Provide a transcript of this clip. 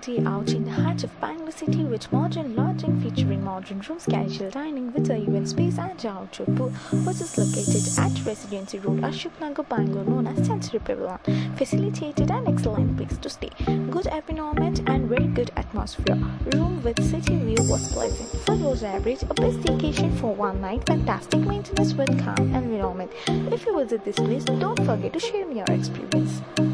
day out in the heart of Bangalore city with modern lodging featuring modern rooms, casual dining with an event space and outdoor pool, which is located at Residency Road, Ashok Nagar, Bangalore, known as Sensory Pavilion. Facilitated and excellent place to stay. Good environment and very good atmosphere. Room with city view was pleasant. Food was average. A best vacation for one night. Fantastic maintenance with calm environment. If you visit this place, don't forget to share me your experience.